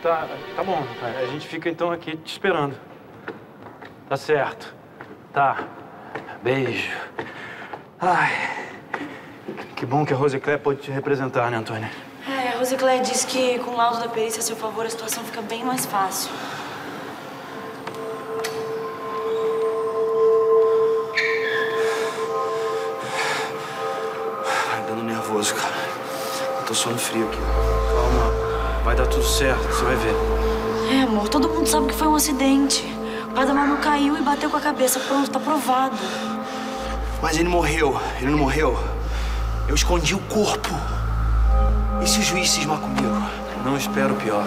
Tá bom. A gente fica então aqui te esperando. Tá certo. Tá. Beijo. Ai. Que bom que a Rosicléia pode te representar, né, Antônia? É, a Rosicléia disse que com o laudo da perícia a seu favor a situação fica bem mais fácil. Vai dando nervoso, cara. Eu tô suando frio aqui. Calma. Vai dar tudo certo, você vai ver. É, amor, todo mundo sabe que foi um acidente. O pai da Manu caiu e bateu com a cabeça. Pronto, tá provado. Mas ele morreu. Ele não morreu. Eu escondi o corpo. E se o juiz cismar comigo? Não espero o pior.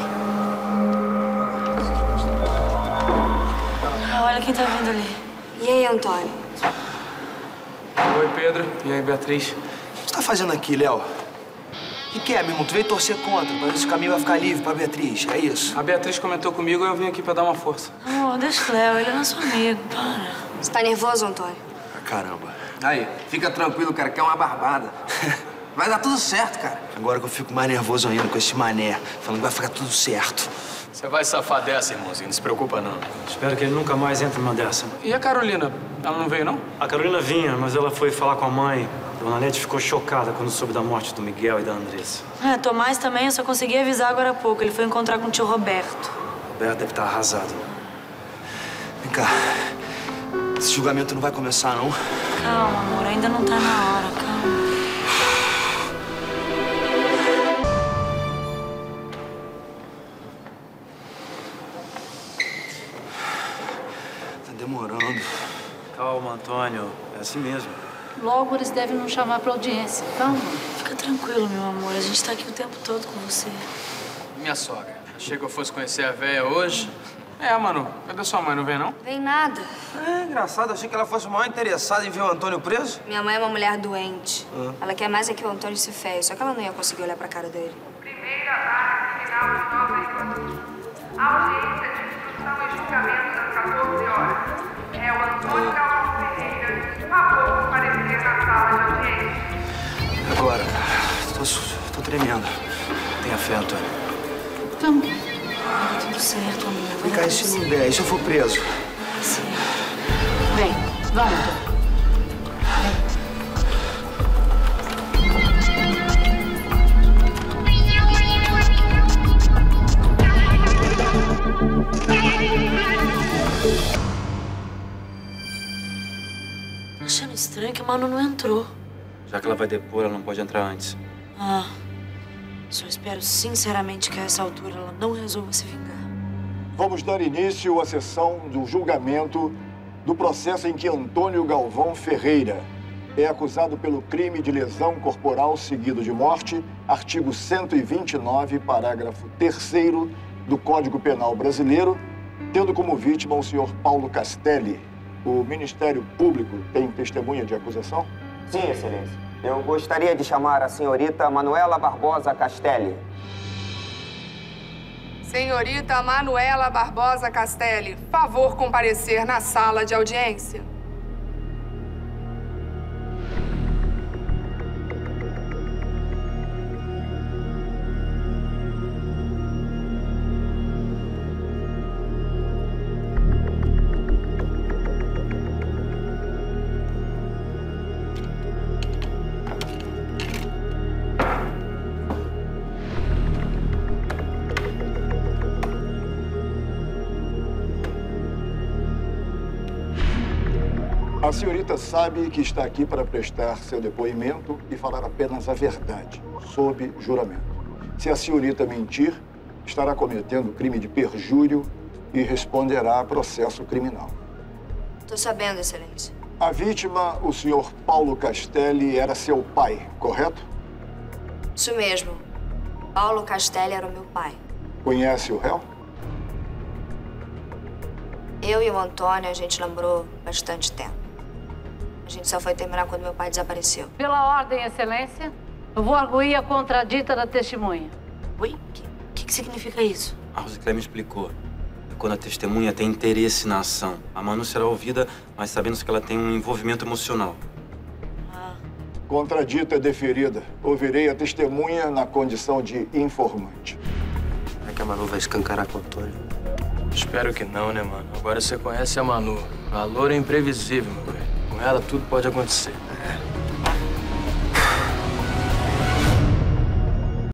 Ah, olha quem tá vindo ali. E aí, Antônio? Oi, Pedro. E aí, Beatriz? O que você tá fazendo aqui, Léo? O que é, meu irmão? Tu veio torcer contra, pra ver se o caminho vai ficar livre pra Beatriz. É isso? A Beatriz comentou comigo e eu vim aqui pra dar uma força. Amor, deixa o Léo, ele é nosso amigo, para. Você tá nervoso, Antônio? Ah, caramba. Aí, fica tranquilo, cara, que é uma barbada. Vai dar tudo certo, cara. Agora que eu fico mais nervoso ainda com esse mané, falando que vai ficar tudo certo. Você vai safar dessa, irmãozinho. Não se preocupa, não. Espero que ele nunca mais entre numa dessa. E a Carolina? Ela não veio, não? A Carolina vinha, mas ela foi falar com a mãe. Dona Nete ficou chocada quando soube da morte do Miguel e da Andressa. É, Tomás também, eu só consegui avisar agora há pouco. Ele foi encontrar com o tio Roberto. O Roberto deve estar arrasado. Vem cá. Esse julgamento não vai começar, não? Calma, amor, ainda não tá na hora, calma. Tá demorando. Calma, Antônio. É assim mesmo. Logo eles devem nos chamar pra audiência. Calma. Fica tranquilo, meu amor. A gente tá aqui o tempo todo com você. Minha sogra. Achei que eu fosse conhecer a véia hoje. É, Manu. Cadê sua mãe? Não vem, não? Vem nada. É engraçado, achei que ela fosse mal interessada em ver o Antônio preso. Minha mãe é uma mulher doente. Ela quer mais é que o Antônio se ferre, só que ela não ia conseguir olhar pra cara dele. Primeira vara criminal de Nova Iguaçu. Audiência de instrução e julgamento às 14 horas. É o Antônio Galvão Ferreira. Favor comparecer na sala de audiência. Agora, tô tremendo. Tenha fé, Antônio. Vamos. Tá tudo certo, amor. Vai Vem cá, dar e se tudo não certo. der? E se eu for preso? Sim. Vem. Vamos, Antônio. Achando estranho que a Manu não entrou. Já que ela vai depor, ela não pode entrar antes. Ah, só espero sinceramente que a essa altura ela não resolva se vingar. Vamos dar início à sessão do julgamento do processo em que Antônio Galvão Ferreira é acusado pelo crime de lesão corporal seguido de morte, artigo 129, parágrafo 3º do Código Penal Brasileiro, tendo como vítima o senhor Paulo Castelli. O Ministério Público tem testemunha de acusação? Sim, Excelência. Eu gostaria de chamar a senhorita Manuela Barbosa Castelli. Senhorita Manuela Barbosa Castelli, favor comparecer na sala de audiência. A senhorita sabe que está aqui para prestar seu depoimento e falar apenas a verdade, sob juramento. Se a senhorita mentir, estará cometendo crime de perjúrio e responderá a processo criminal. Tô sabendo, Excelência. A vítima, o senhor Paulo Castelli, era seu pai, correto? Isso mesmo. Paulo Castelli era o meu pai. Conhece o réu? Eu e o Antônio, a gente namorou bastante tempo. A gente só foi terminar quando meu pai desapareceu. Pela ordem, Excelência, eu vou arguir a contradita da testemunha. Oi? O que significa isso? A Rosicléia me explicou. É quando a testemunha tem interesse na ação. A Manu será ouvida, mas sabendo que ela tem um envolvimento emocional. Contradita é deferida. Ouvirei a testemunha na condição de informante. que a Manu vai escancarar com o Antônio? Espero que não, né, mano? Agora você conhece a Manu. A loura é imprevisível, meu velho. Com ela tudo pode acontecer. É.